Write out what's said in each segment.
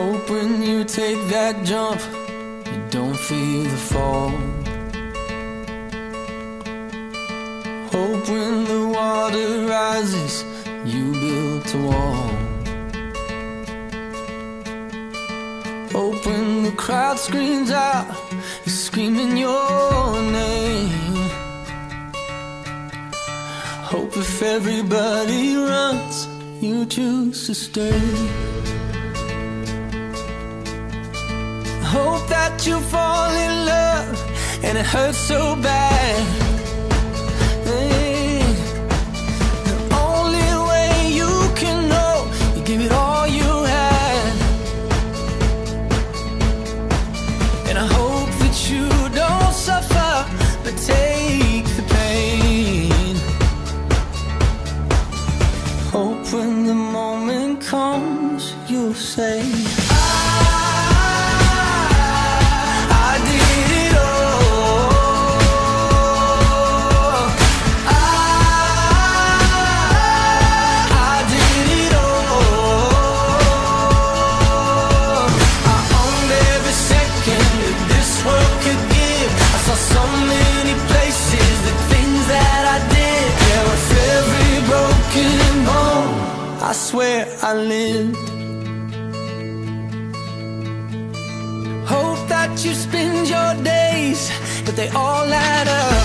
Hope when you take that jump, you don't feel the fall. Hope when the water rises, you built a wall. Hope when the crowd screams out, you're screaming your name. Hope if everybody runs, you choose to stay. Hope that you fall in love and it hurts so bad. Hey, the only way you can know, you give it all you had. And I hope that you don't suffer, but take the pain. Hope when the moment comes, you'll say, I swear I lived. Hope that you spend your days, but they all add up.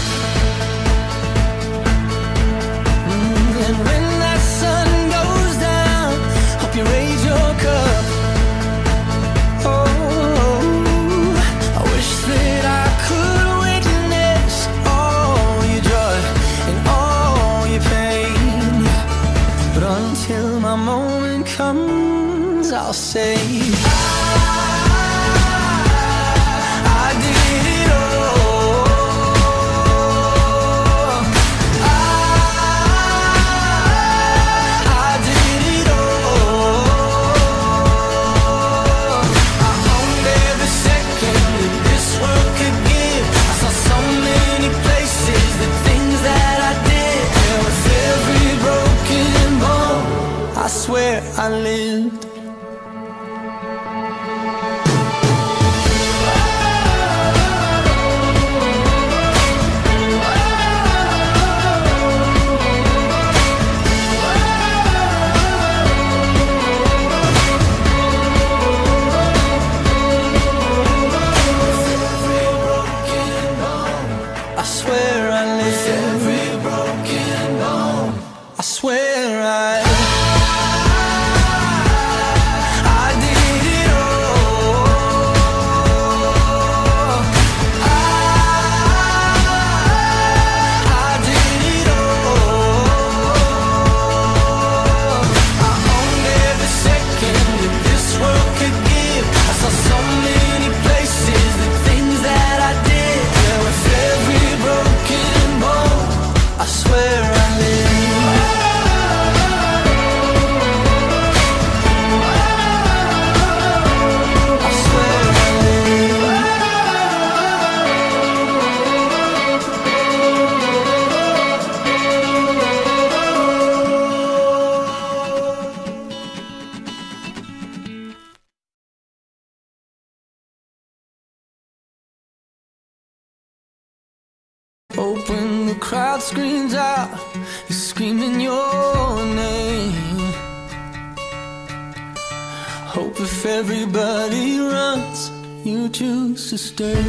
And when that sun goes down, hope you raise your cup. Oh, I wish that I could witness all your joy and all your pain. But until my moment comes, I'll say, I did it all. I did it all. I owned every second that this world could give. I saw so many places, the things that I did. There was every broken bone, I swear I lived. I swear I lived. Every broken bone, I swear I did it all. I did it all. I owned every second that this world could give. I saw so many places, the things that I did. There was every broken bone, I swear I lived. Hope when the crowd screams out, you're screaming your name. Hope if everybody runs, you choose to stay.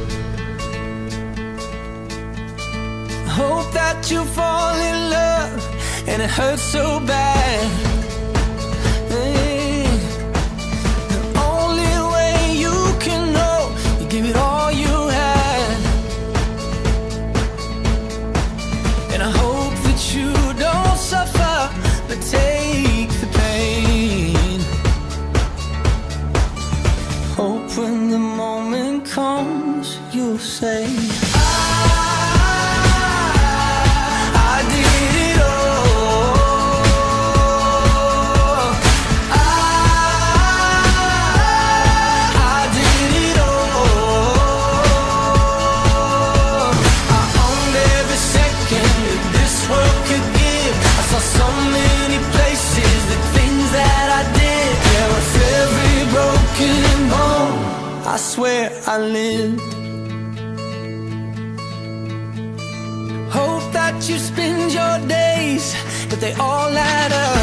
Hope that you fall in love and it hurts so bad. Hey, the only way you can know, you give it all you had. And I hope that you don't suffer, but take the pain. Hope when the moment comes, you'll say, I did it all. I did it all. I owned every second that this world could give. I saw so many places, the things that I did. There was every broken where I lived. Hope that you spend your days, but they all add up.